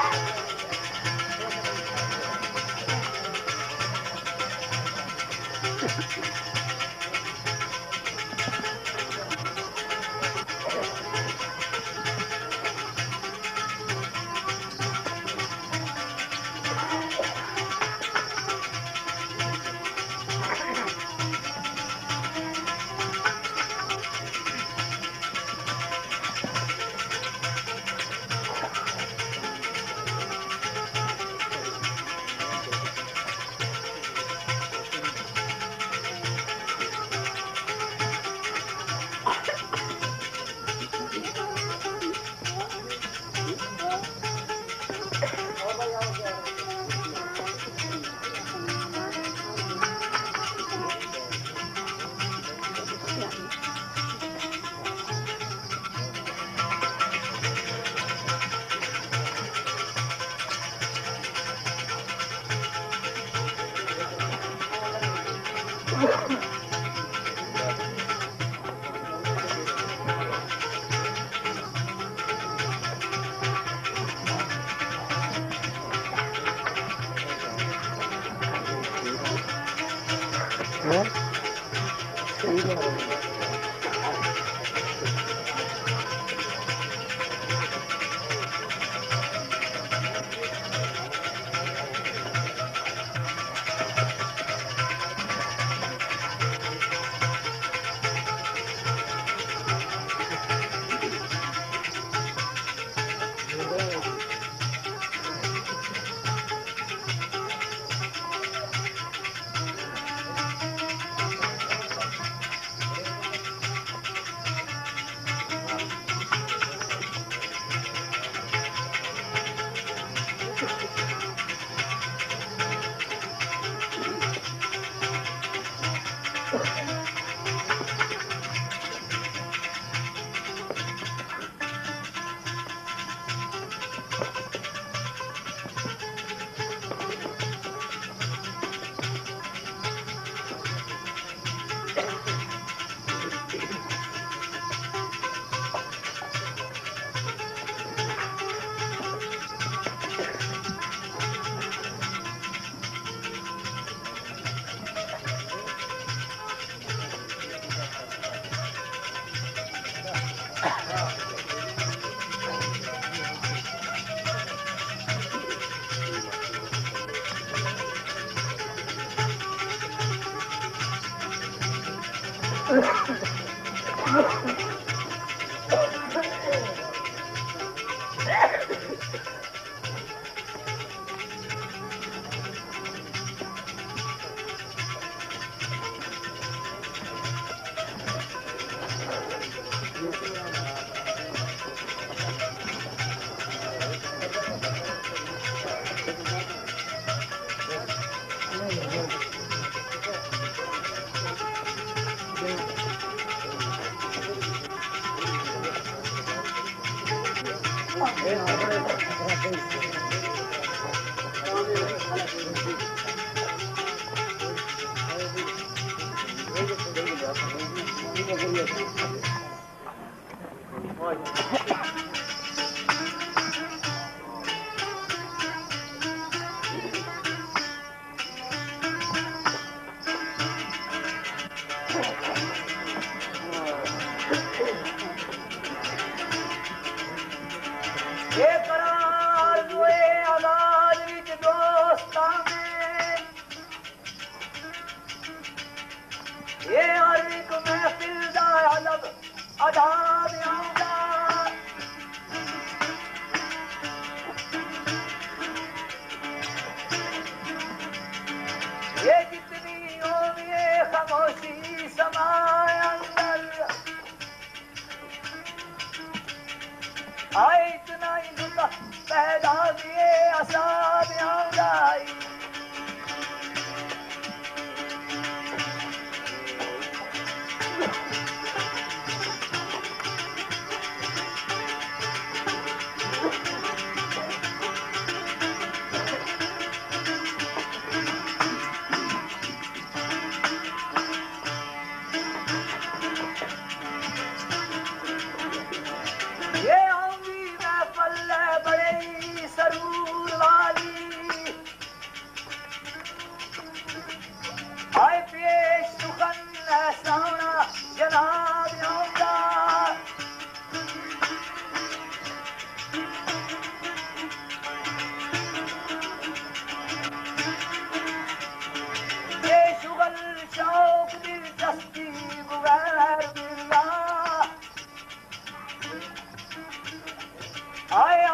ये आऊंगी मैं पल्ले बड़े सरू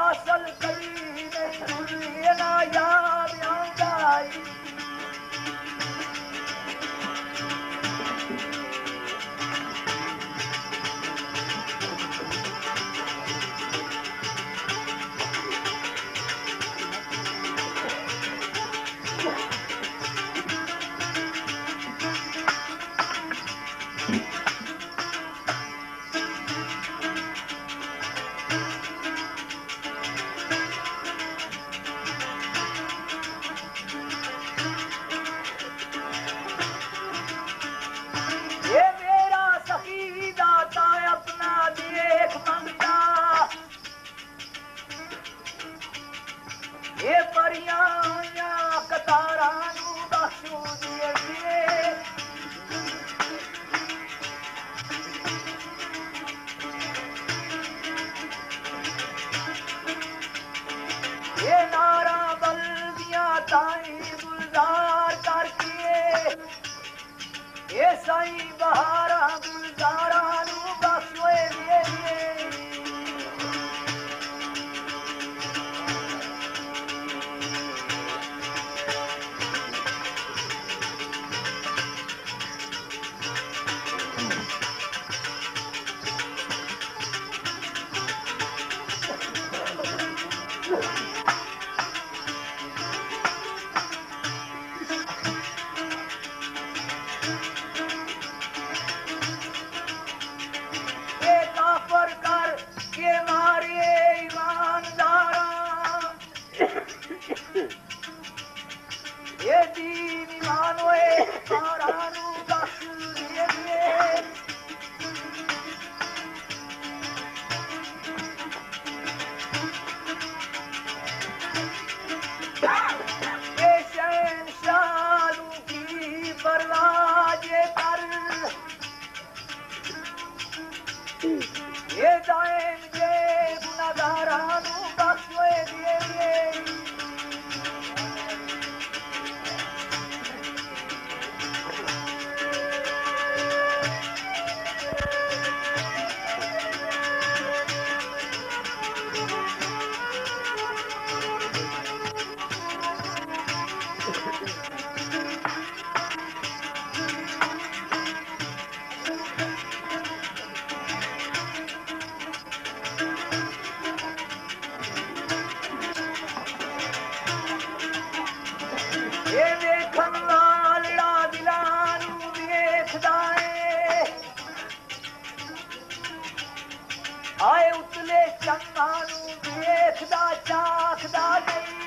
हासिल करी नहीं भूली ना याद आंदाई साईं बहारा गुलजारा नू बख्शोए आए उतले चंगा नू देखदा चाखदा नहीं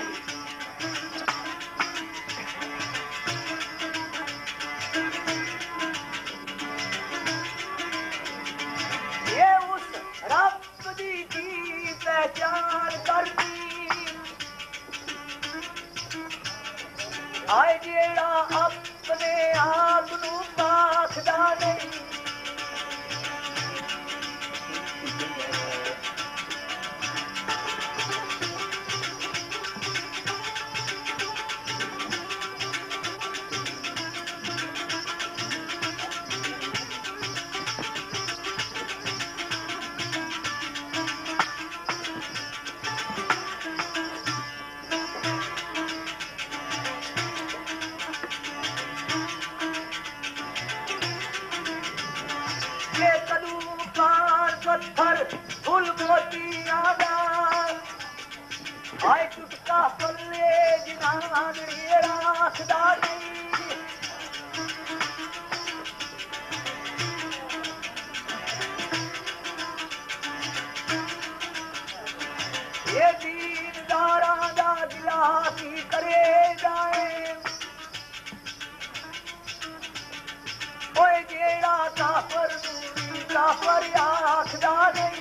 ये उस रब दी पहचान करदी आए जेड़ा अपने आप नू पाखदा नहीं पत्थर फुल मोती आदार आए टुटका पल्ले जिनान राखदा नहीं ये दीनदारा दा दिला की करे जाए ओए जेड़ा काफर काफर आखदा नहीं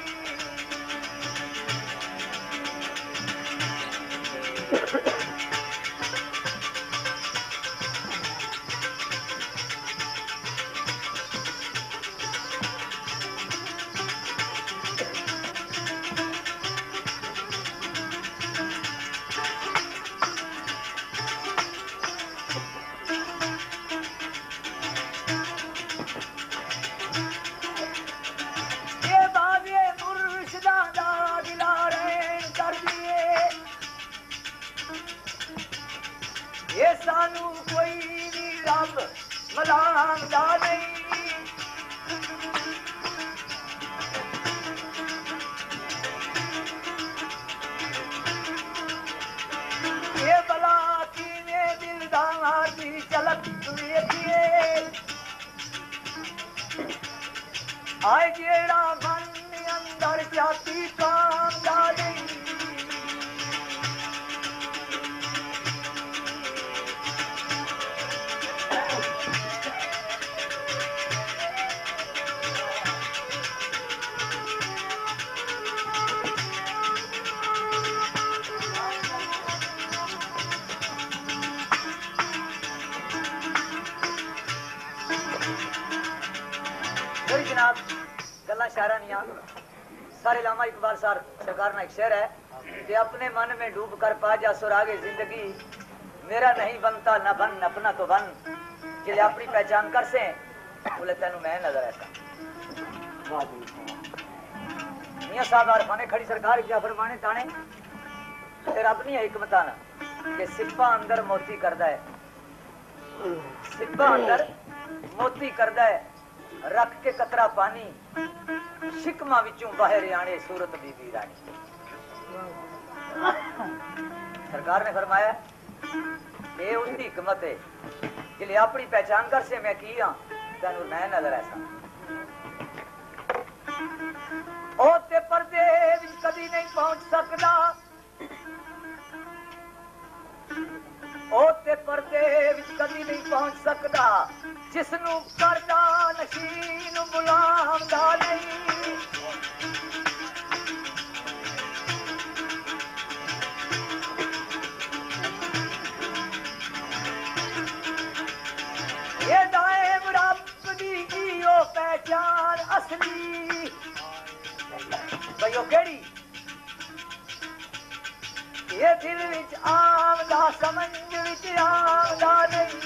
सानू कोई भी रब मलांदा नहीं ये बला कीने दिलदार दी झलक देखिए आए जेड़ा मन अंदर जाती काम डाली जनाब गल्ला शायरा नहीं सारे लामा इकबाल सर सरकार ना एक शेर है कि अपने मन में डूब कर पा जा सुरागे जिंदगी मेरा नहीं बनता न बन अपना तो बन जिले अपनी पहचान कर से बोले तेन मैं नजर ऐसा मियां साहब आरफाने खड़ी सरकार जाफर माने ताने फिर अपनी हिकमत कि सिप्पा अंदर मोती करदा है सिप्पा अंदर मोती करदा है रख के कतरा पानी शिकमा विचों बाहर आने सूरत बीबी रानी सरकार ने फरमाया ये उसकी हिकमत है जिले अपनी पहचान कर से मैं की हाँ तेन मैं नजर ऐसा ओते पर्दे कदी नहीं पहुंच सकता ओते पर्दे कदी नहीं पहुंच सकता जिसनू करदा नशीन बुलांदा नहीं ये दाएम रब दी की ओ पहचान असली भाई ओ केड़ी ये दिल विच आमदा समझ विच आमदा नहीं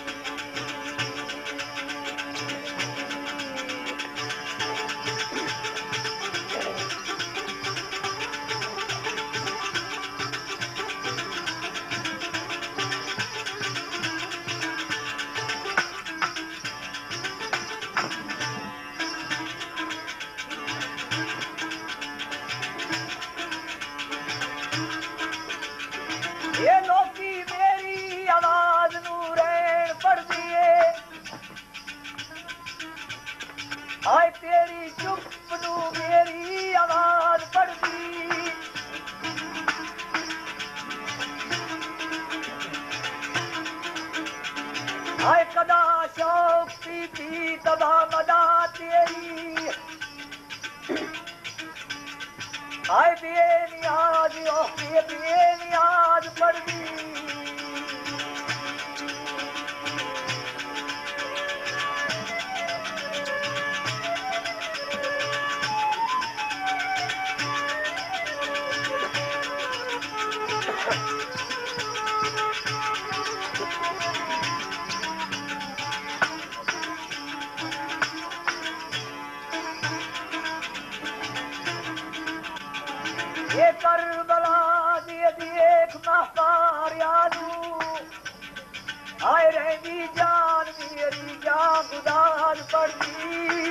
ये लोकी मेरी आवाज नू रैन पड़ दिए आए तेरी चुप नू मेरी आवाज पड़ दी आए कदा शौक पी तबा मदा तेरी आए बेनियाज ओके बेनियाज पड़ दी ये करबला दिए देख महतार यादू आए रही जान मेरी जान गुदार पड़ती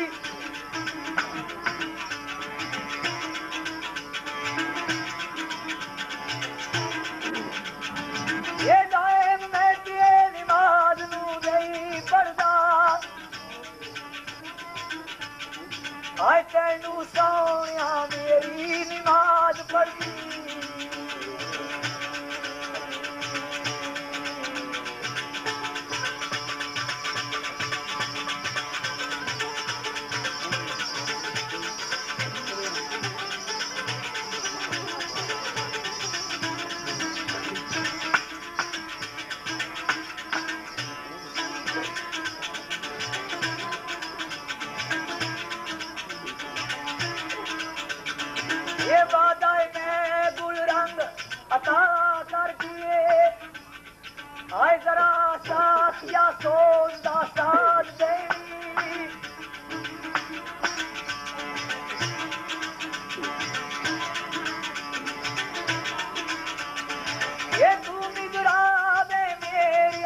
ये दाएम मैं के नमाज नू नहीं पढ़दा आए तेनू सोनिया मेरी नमाज पढ़दी ये वादा मैं गुल रंग अता कर दिए आए जरा साथ या सोंदा साथ देनी ये तू मिजरा दे मेरी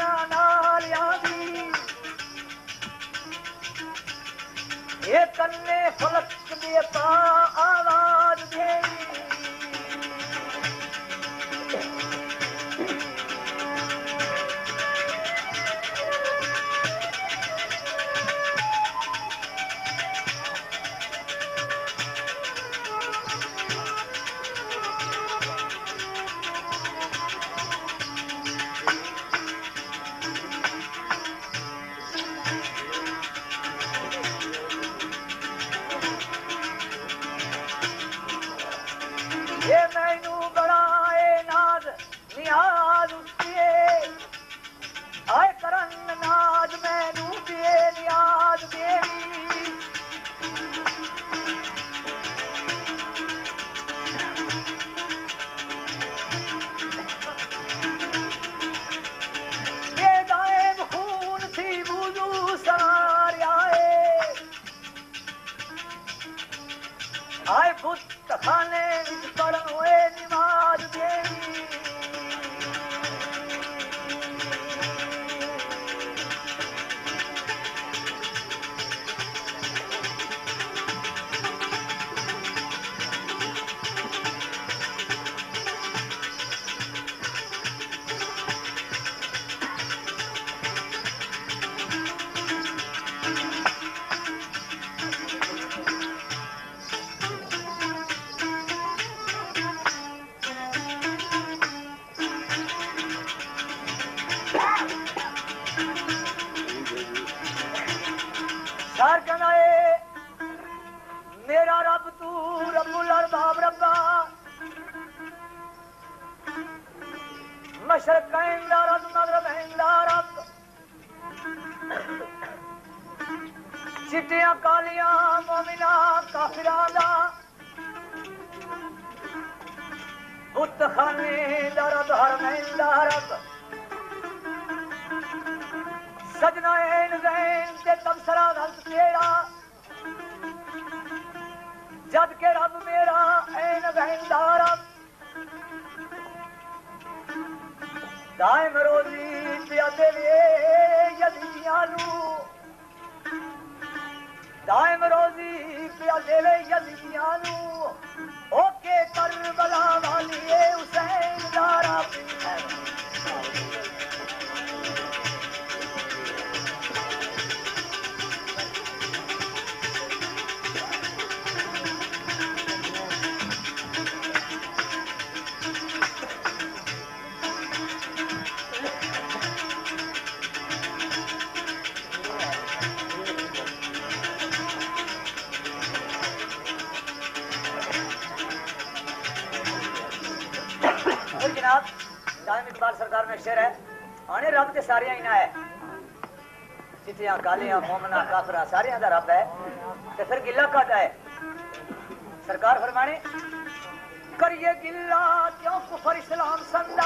ये मैनू बनाए नाज नियाज उसके आए करन नाज मैनू दिए नियाज देवी ये दाएम खून थी वुजू सार आए बुत खाने विच पढ़न हुए नमाज देवी सार कनाए मेरा रब तू रब्बुल अरबाब रब्बा मशरक इंदा रब मगरब इंदा रब चिट्टियां कालियां मोमिना काफिरां दा बुत खाने दा रब हरमैन दा रब सजना ऐन वैन ते तबसरा गलत तेरा जद के रब मेरा ऐन वैन दा रब दाइम रोजी पिया देवे यजीदियां नू दाइम रोजी पिया देवे यजीदियां नू ओके करबला वाली हुसैन दा रब जनाब दाइम इकबाल सरकार में शेर है आने रब ते सारियां ही ना है चिट्टियां कालियां मोमना काफरा सारियां दा रब है ते फिर गिला कादा है सरकार फरमाने करिए गिला क्यों कुफर इस्लाम संदा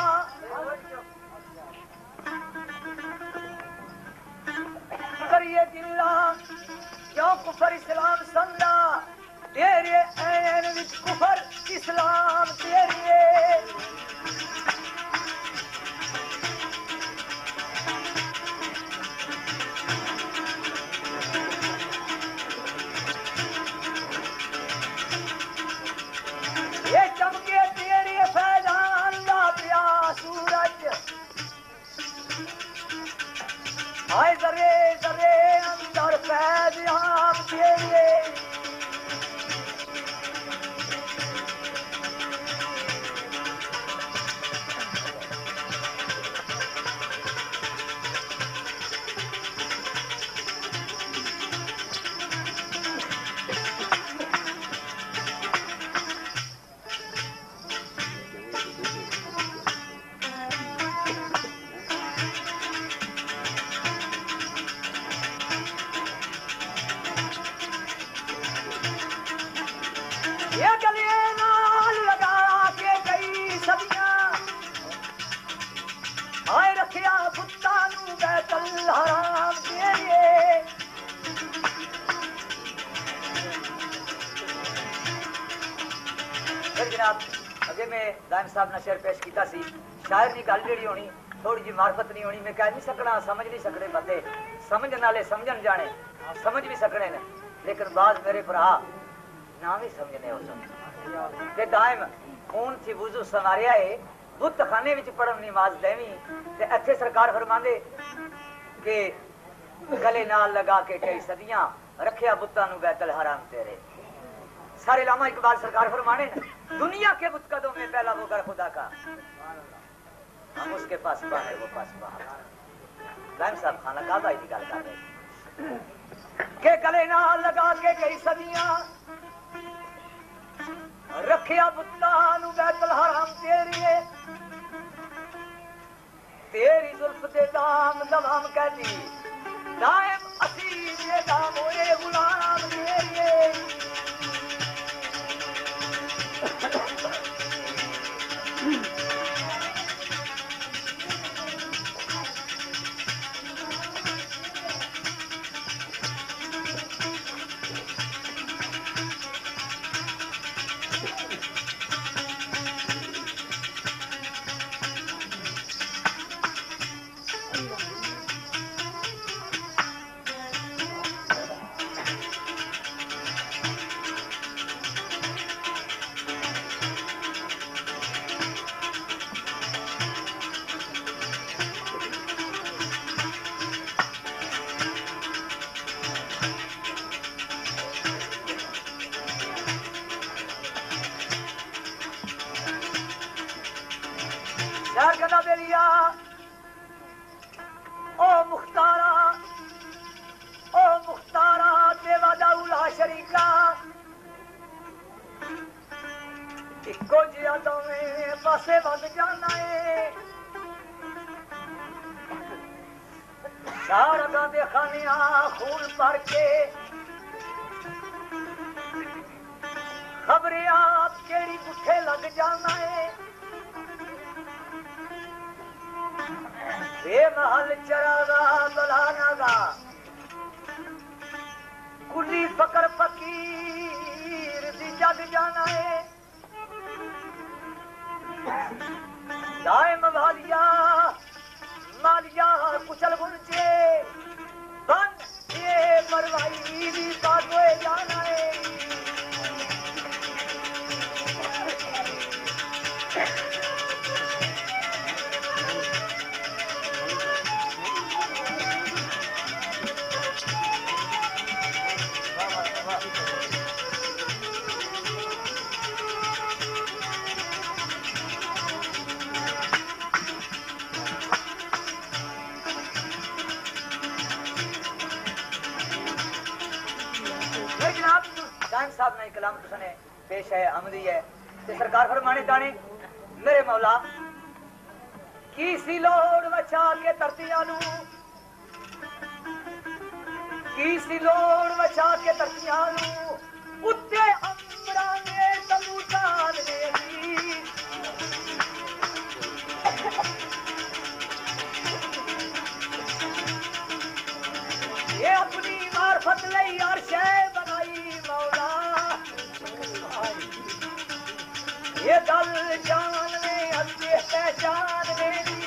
करिए गिला क्यों कुफर इस्लाम संदा तेरे ऐन विच कुफर इस्लाम तेरे ये चमके तेरे फैजान दा पिया सूरज आए जरे जरे अंदर फैजान तेरे ये गले नाल लगा के कई सदियां आए रखिया पुत्ता नू बैतल हराम तेरे फिर जनाब अगे मैं दाइम साहब ने शेर पेश किया सी शायर की गल जी होनी थोड़ी जी मार्फत नहीं होनी मैं कह नहीं सकना समझ नहीं सकते बंदे समझ नाले समझन जाने समझ भी सकने ने लेकिन बाद मेरे भरा ना भी समझने हो ते दाइम खून थी वुजू संवारिया है बुत खाने विच पढ़न नमाज देवी ते इत्थे सरकार फरमांदे कि गले नाल लगा के कई सदियां रखिया बुत्ता नू बैतल हराम तेरे सारे लामा इकबाल सरकार फरमाने दुनिया के बुतकदों में पहला वो घर खुदा का हम उसके पास है वो पास दाइम साहब खाना काबा की गल कर रहे के गले नाल लगा के कई सदियां रखिया बुत्तानू बैतुल हराम तेरी तेरी जुल्फ दे दाम दवाम कहती दायम असीम ये दाम होए गुलाम तेरी कहना बेलिया ओ मुख्तारा देवा दाउला शरीका इको जिया दोवें पासे बंद जाना है सारा गांधे खानिया खून भर के खबरें आप केड़ी पुठे लग जाना है महल चरागा बलानागा कुली फकर फकीर दी जग जाना है दायम वालिया मालिया कुचल गुंचे बन ये मरवाई भी बातों जाना है साहब ने कलाम तुसने पेश है आमदी है ते सरकार फरमाने ताने मेरे मौला की सी लोड़ बचा के धरतियां नू की सी लोड़ बचा के धरतियां नू उत्ते अंबरां ने तबूतान ने ये अपनी मार्फत लई अर्श बनाई मौला ये दल जान में अल्लाह पहचान मेरी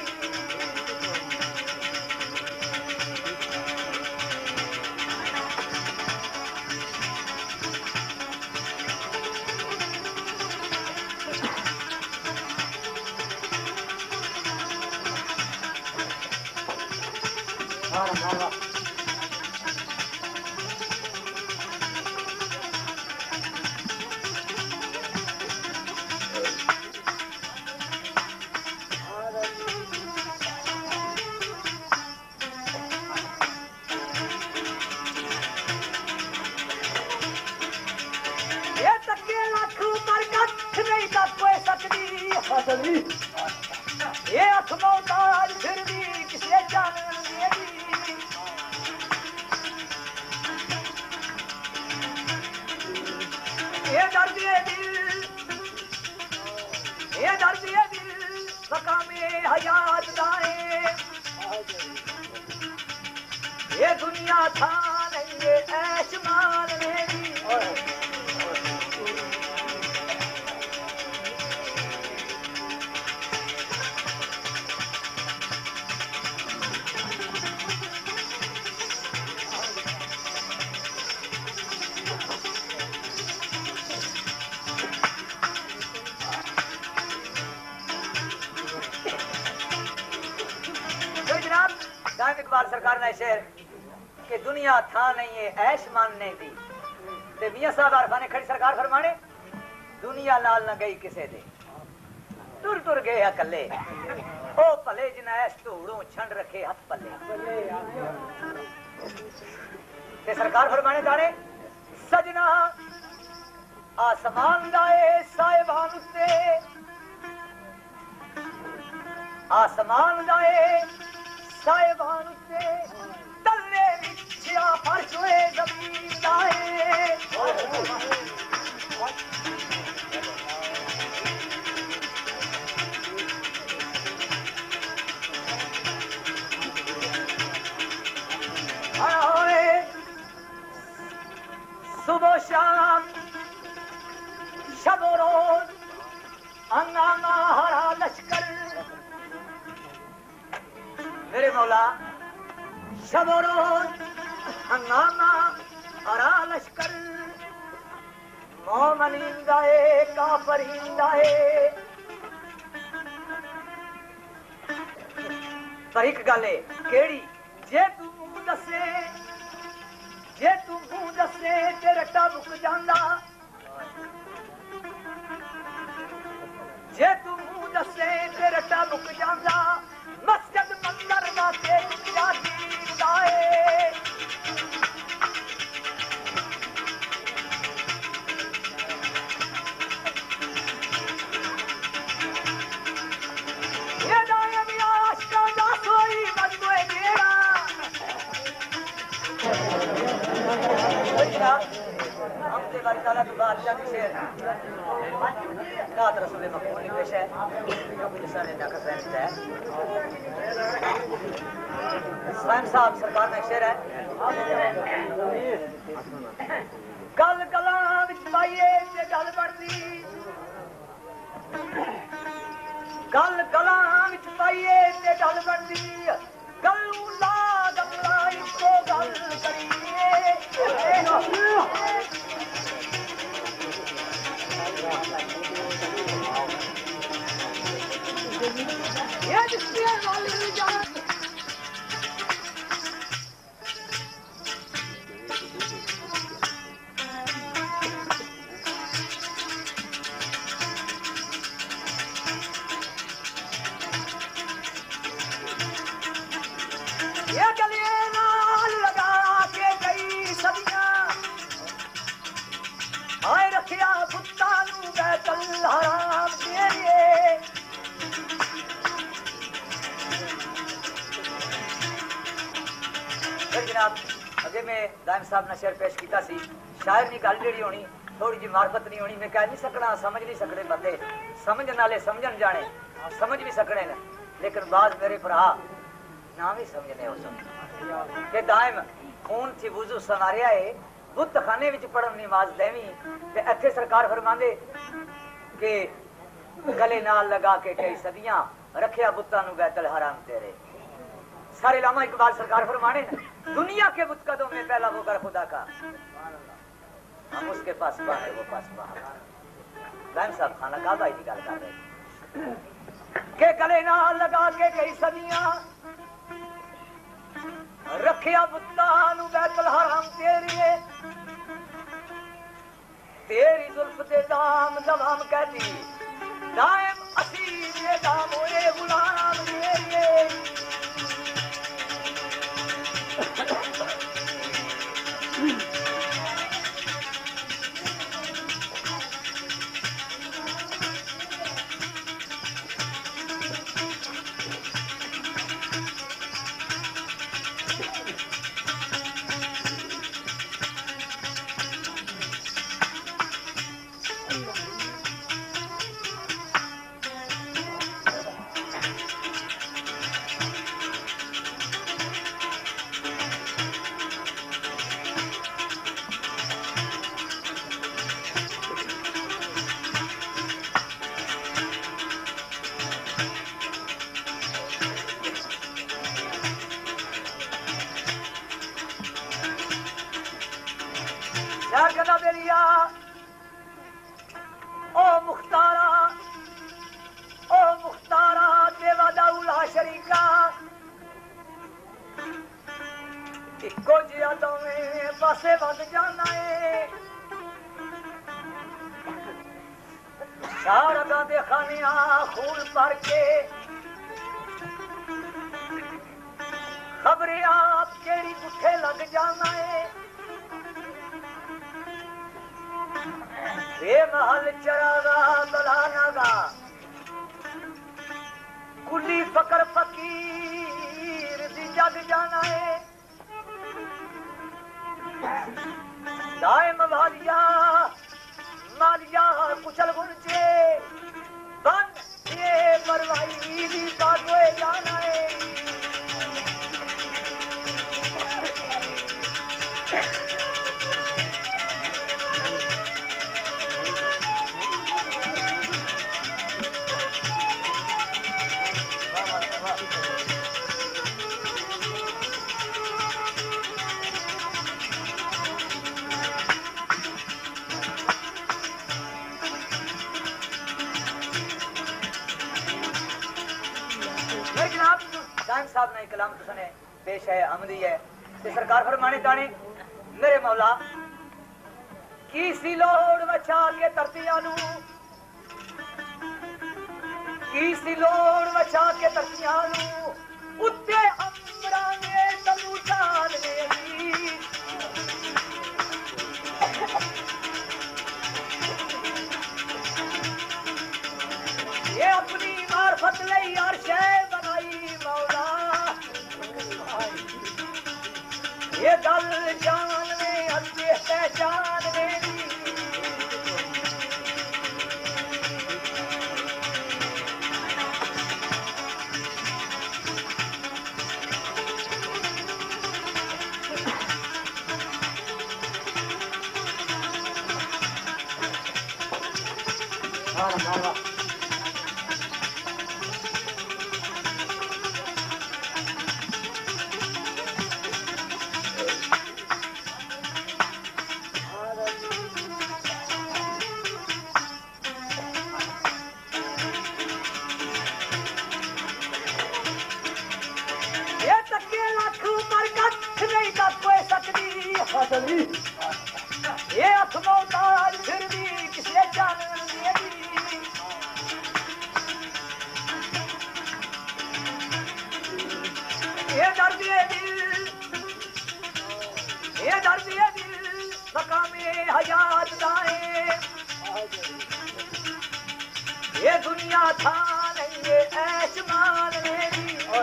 ये अखमौताज फिर भी किसे जाने ये दर्द ये दिल मकामे हयात दाए ये दुनिया था नहीं ये ऐश मान मेरी इकबाल सरकार ने शेर कि दुनिया था नहीं है ऐश मानने दी ते मियां साहब आरफा ने खड़ी सरकार फरमाने दुनिया नाल न गई किसे दे तुर तुर गए अकले ओ भले जिन्हें ऐश धूड़ों छंड रखे हथ पले ते सरकार फरमाने दाने सजना आसमान दाए साहिबान उत्ते आसमान दाए साहिबान उत्ते तल्ले विछया फर्श होए जमीन दाए सुबह शाम शब रोज हंगामा हरा लश्कर मेरे मौला शब रोज हंगामा हरा लश्कर मोमनींदा है काफरींदा है पर एक गल है केड़ी जे तू मुंह दसे ते रट्टा मुक जांदा जे तू मुंह दसे ते रट्टा मुक जांदा मस्जिद मंदिर दा ते जाती दाए ये दाए मिया आशका दा सोई मजबूए मेरा हमसे बारी ताला के बादशाह के शेर नात रसूल मकबूल पेश है जो कुछ सारे नाका फैन है स्वयं साहब सरकार में शेर है गल गला विच पाइए ते गल बढ़दी गल गला विच पाइए ते गल बढ़दी गलू ला गमला इको गल करिए ये जिसके वाली जान ये गले नाल लगा के कई सदियां आए रखिया बुत्ता नू बैतुल हराम तेरे जनाब अगे मैं दाइम साहब ने शेर पेश किया सी शायर नी गल जेड़ी होनी थोड़ी जी मार्फत नहीं होनी मैं कह नहीं सकना समझ नहीं सकने बंदे समझने वाले समझन जाने समझ भी सकने ने लेकिन बाज मेरे भरा ना भी समझने हो सकते दाइम खून थी वुजू संवारिया है बुत खाने विच पढ़न नमाज देवी ते इत्थे सरकार फरमांदे कि गले नाल लगा के कई सदियां रखिया बुत्तां नू बैतुल हराम तेरे सारे लामा इकबाल सरकार फरमाने दुनिया के बुत कदों में पहला वो घर खुदा का हम उसके पास है वो पास दाइम साहब खाना काबा ही निकाल कर रहे के गले नाल लगा के कई सदियां रखिया बुत्तां नू बैतुल हराम तेरे तेरी जुल्फ दे दाम दवाम कहती दाइम असीर ये दाम होए गुलाम मेरे बेलिया ओ मुख्तारा देवा दाउला शरीका इको जिया दोवें पासे वध जाना है शारदा दे खानिया खून भर के खबरें आप केड़ी पुठे लग जाना है बेमहल चरागा दलानागा कुली फकर फकीर दी जग जाना है दायम वालिया मालिया कुचल गुंचे बन ये मरवाई दी बागोए जाना है साहब ने कलाम सुने पेश है अमदी है ते सरकार फरमाने ताने मेरे मौला की सी लोड़ बचा के धरतियां नू की सी लोड़ बचा के धरतियां नू उत्ते अंबरां दे तबूतान मेरी ये अपनी मार्फत लई अर्श बनाई मौला ये गल जान में अच्छे पहचान मेरी ये अखमौताज फिर भी किसे जान मेरी ये दर्द दिल मकामे हयात दाए ये दुनिया था नहीं ये ऐशमान मेरी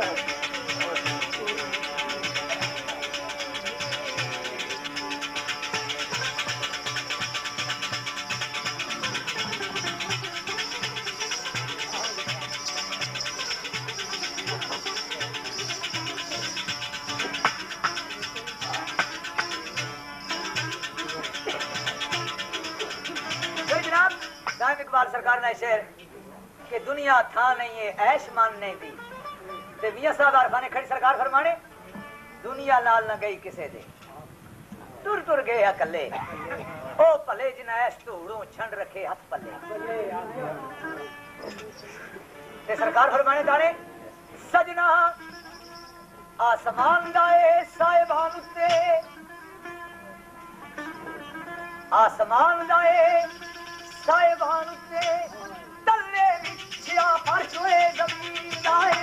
इकबाल सरकार ने शेर कि दुनिया था नहीं है ऐश मानने दी ते मियां साहब आरफाने खड़ी सरकार फरमाने दुनिया नाल न गई किसे दे तुर तुर गए अकले ओ भले जिन्हें ऐश धूड़ों छंड रखे हाथ पल्ले ते सरकार फरमाने ताने सजना आसमान दाए साहिबान उत्ते आसमान दाए साहिबान उत्ते तल्ले विछया फर्श होए जमीन दाए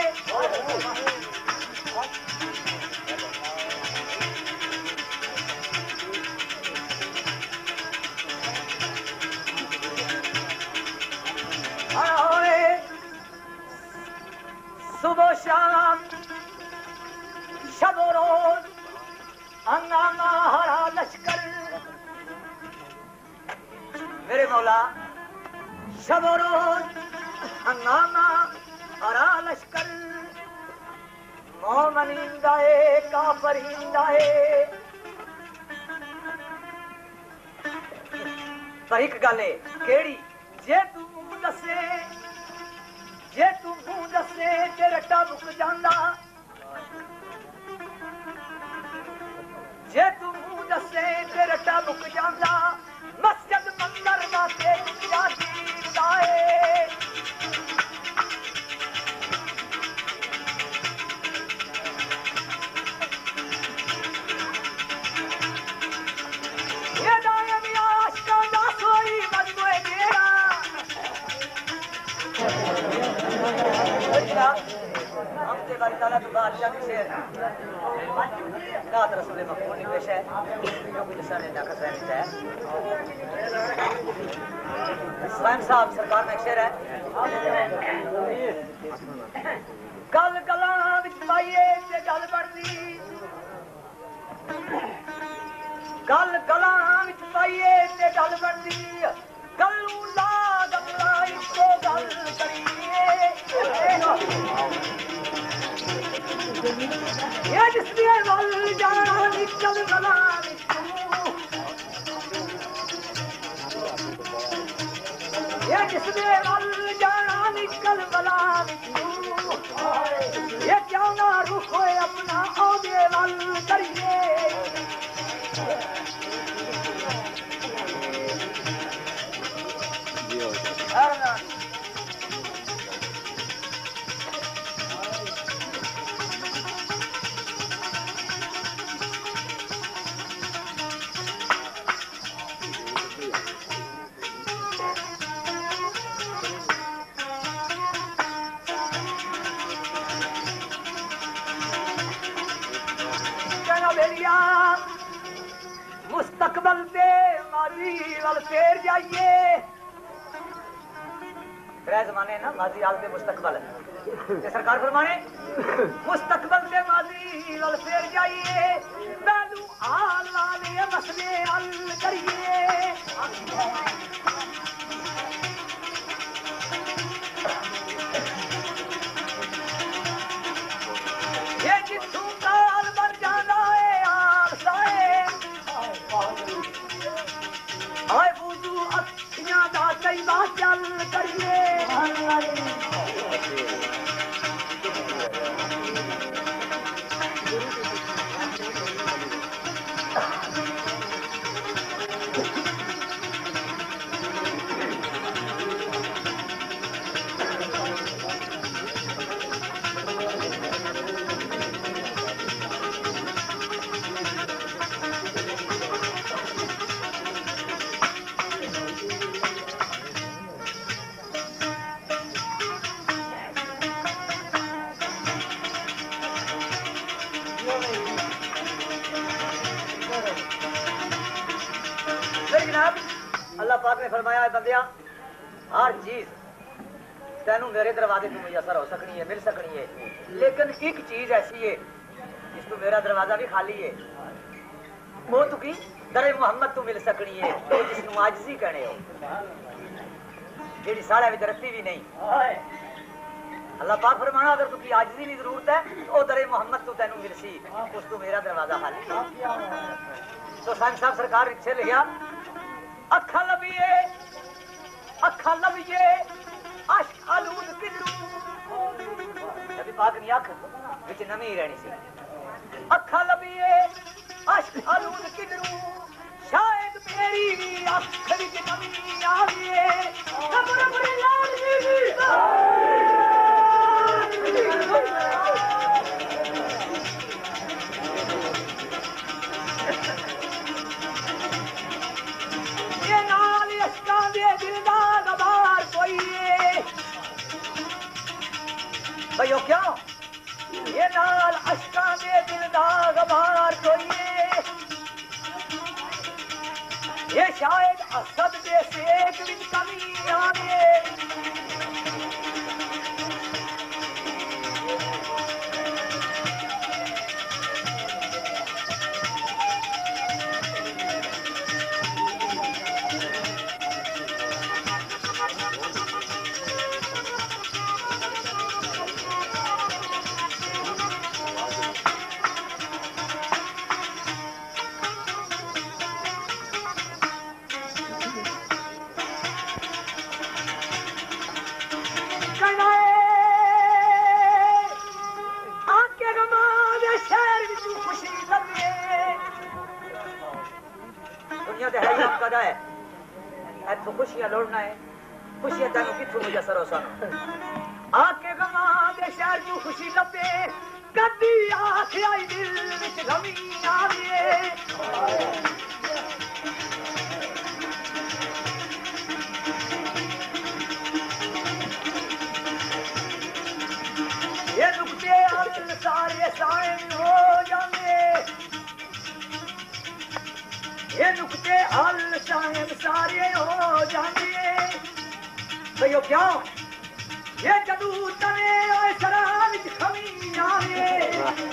सुबह शाम शब रोज हंगामा हरा लश्कर मेरे मौला शब रोज हंगामा हरा लश्कर मोमनिंदा है काफरिंदा है पर एक गल है केड़ी जे तू दसे जे तू दसे ते रट्टा मुक जांदा जे तू दसे ते रट्टा मुक जांदा मस्जिद मंदिर दा ते जाती दाए ये दाए मिया आशका दा सोई मजबूए गेड़ा हम के बारे ताला तो बादशाह के शेर रात रसूल मकबूल ने पेश है जो कुछ साने ना कर रहे हैं स्वयं साहब सरकार में शेर है गल गला विच पाइए ते गल बढ़दी गल गला विच पाइए ते गल बढ़दी गलू ला गला इको गल करिए ये जिसने वल जाना निकल गला ये जिसने वल जाना निकल गला ये क्यों ना रुख होए अपना औदे वल करिए मुस्तकबल पे माजी वाल फेर जाइए त्रै जमाने ना माजी हाल पे मुस्तकबल ये सरकार फरमाने मुस्तकबल पे माजी वाल फेर जाइए पहलू हाल वाले मसले हल करिए ये जिथू काल बन जाना है हाल साए आए बुझू अखियां दा कई बात चल करिए अल्लाह पाक ने फरमाया है बंदिया हर चीज तेनू मेरे दरवाजे तू मुयसर हो सकनी है मिल सकनी है लेकिन एक चीज ऐसी है जिसको मेरा दरवाजा भी खाली है वो तू की दरे मोहम्मद तू मिल सकनी है तो जिसनू आजिजी कहने हो जेडी साढ़े विच रत्ती भी नहीं अल्लाह पाक फरमाना अगर तू की आजिजी की जरूरत है तो दरे मोहम्मद तू तेनू मिलसी उसको मेरा दरवाजा खाली है तो साहब सरकार इच्छे लिखा अखा लबिए अश्क आलूद किदरू नबी पाक नी अख विच नमी रहनी सी अखा लबिए अश्क आलूद किदरू शायद मेरी अख विच नमी आवे कब्र बड़ी लाल भाइयों क्यों ये नाल अश्का दे दिल दा गबार कोइए ये शायद असद दे सेक विच कमी आवे तो खुशियां लौटना है खुशियां तेन कितों मुयसर हो सन आके गमा दे शहर की खुशी लपे कदी आख आई दिल विच गमी आवे ये नुक्ते साइन हो जाने ये नुकते हल साहिब सारे हो जाने भैया क्या ये जदू तने ओए सराह विच खमी आवे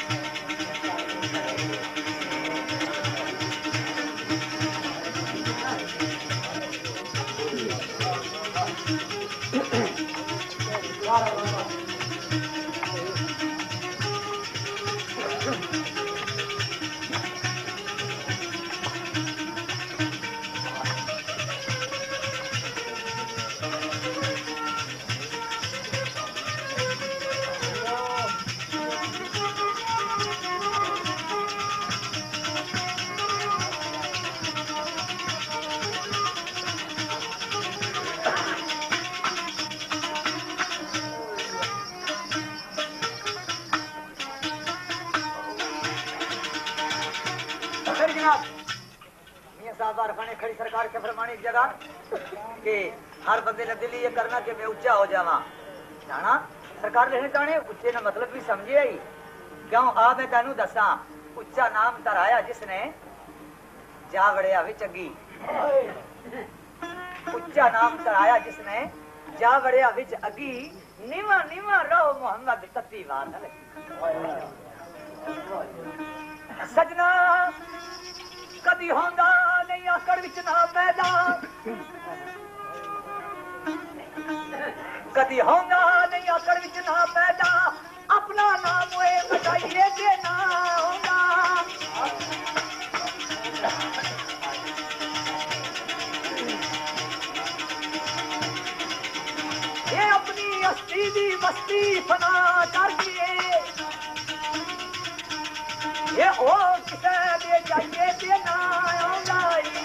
खड़ी सरकार के फरमाने की जगह कि हर बंदे ने दिल ये करना कि मैं ऊंचा हो जावा जाना सरकार लेने चाहने उच्चे ने मतलब भी समझे आई क्यों आ मैं तेनू दसा उच्चा नाम तराया जिसने जा वड़िया भी चंगी उच्चा नाम तराया जिसने जा वड़िया विच अगी नीवा नीवा रहो मोहम्मद तत्ती बात सजना कदी होंदा नहीं आकड़ विच ना पैदा कदी होंदा नहीं आकड़ विच ना पैदा अपना नाम होए बताइए के ना होंदा ये अपनी हस्ती दी मस्ती फना कर दिए ये ओ किसे दे जाइए ते ना आऊंगा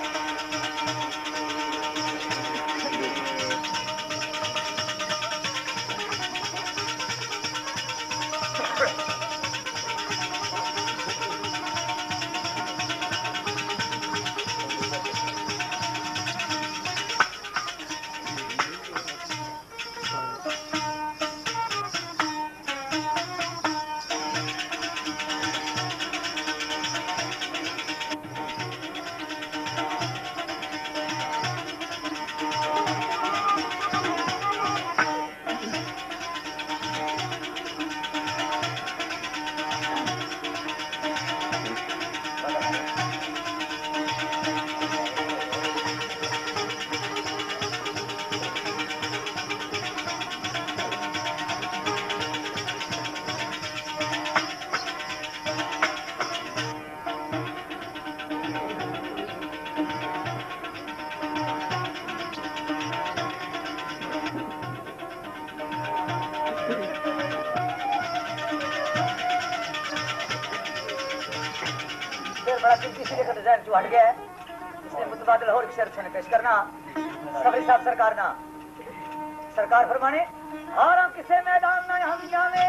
जो हट गया है इसने मुतबादल और की शर्त पेश करना सबरी साहब सरकार ना सरकार फरमाने हारा किसे मैदान ना हम जावे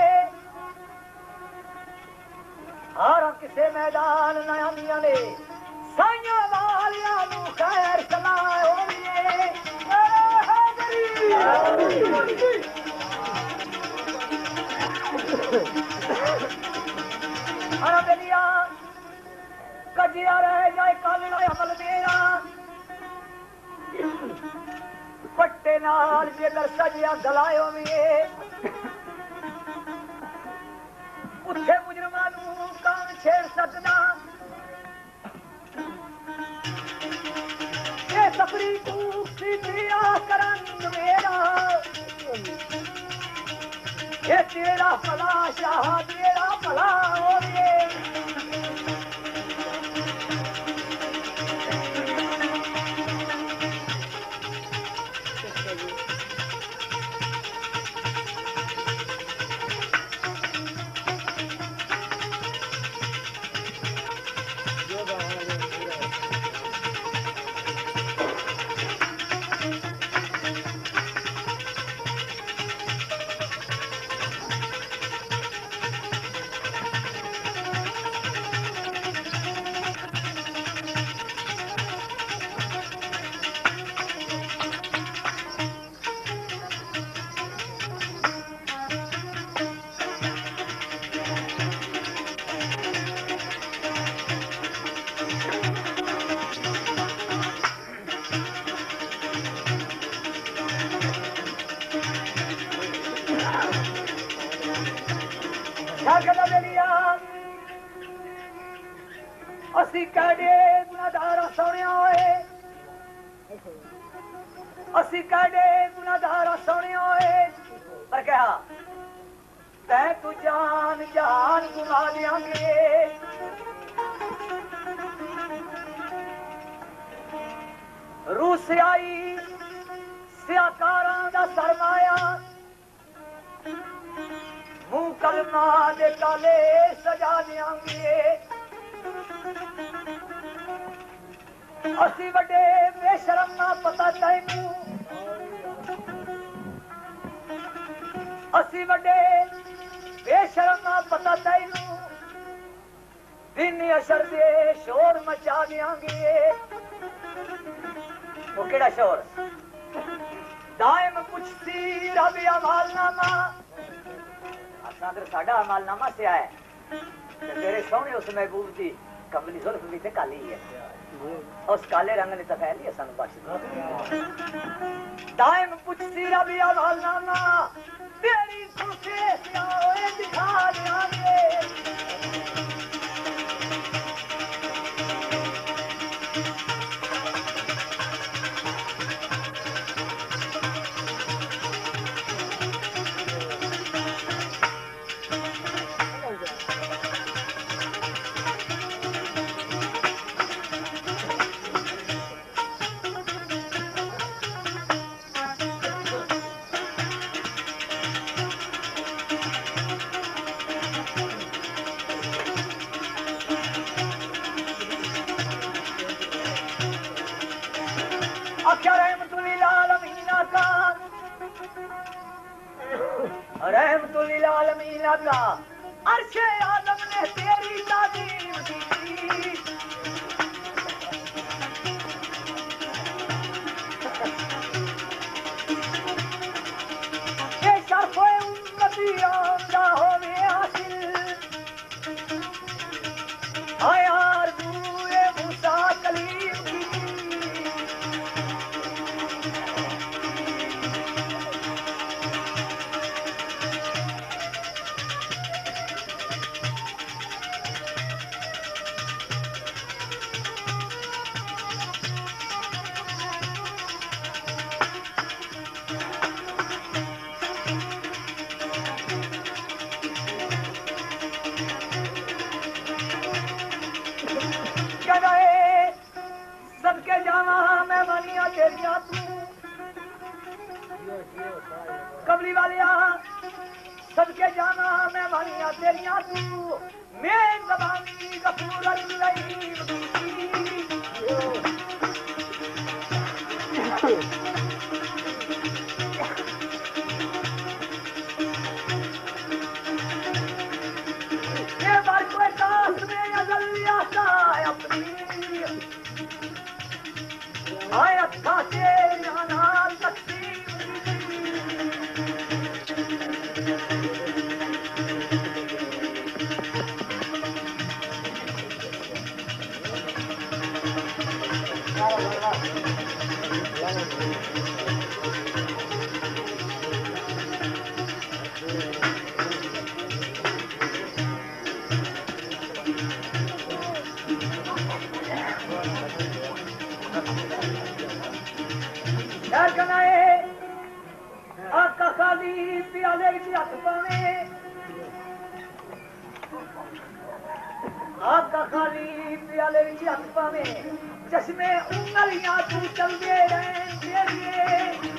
हारा किसे मैदान ना हम जावे साइया वालिया नु खैर सलाह होवे हारा बेलिया कजिया रह जाए कालना अमल मेरा पट्टे नाल जेकर सजिया गलायो में उठे मुजरमा नू कौन छेड़ सकदा ये सफरी तू सीधिया करन मेरा ये तेरा भला शाह तेरा भला होवे कहता बेलिया असी कहडे गुनाहगार सोने होए असी कहडे गुनाहगार सोने होए पर कहा तै तू जान जान गुमा देंगे रूस आई सियाकारां दा सरमाया मुंह कलमा दे काले सजा देंगे असी वड्डे बेशरम ना पता तैनू असी वड्डे बेशरम ना पता तैनू दिन अशर दे शोर मचा देंगे वो केड़ा शोर दायम पुछती रब अमालनामा अगर साडा अमालनामा से आए तो तेरे सोने उस महबूब की कमली जुल्फ भी ते काली है उस काले रंग ने तो फैली है सानू बख्श दायम पुछती रब अमालनामा तेरी सुखे सियाओए दिखा देंगे रहमतुल आलमीन का अर्शे आदम ने तेरी तारीफ की ये शर्फ़े उम्मतियों का होवे हासिल आया आरज़ूए मूसा कलीम की सबके जावा मैं मानिया तेरिया तू कमली वालिया सबके जावा मैं मानिया तेरिया तू मैं ज़बानी गफूर रहीम ये बार कोई काश में अजल आता है अपनी आय अच्छा तेरी आना तकसीम आका खाली प्याले हथ पावे आका खाली प्याले हथ पावे चश्मे उंगलियां तू चलते रहें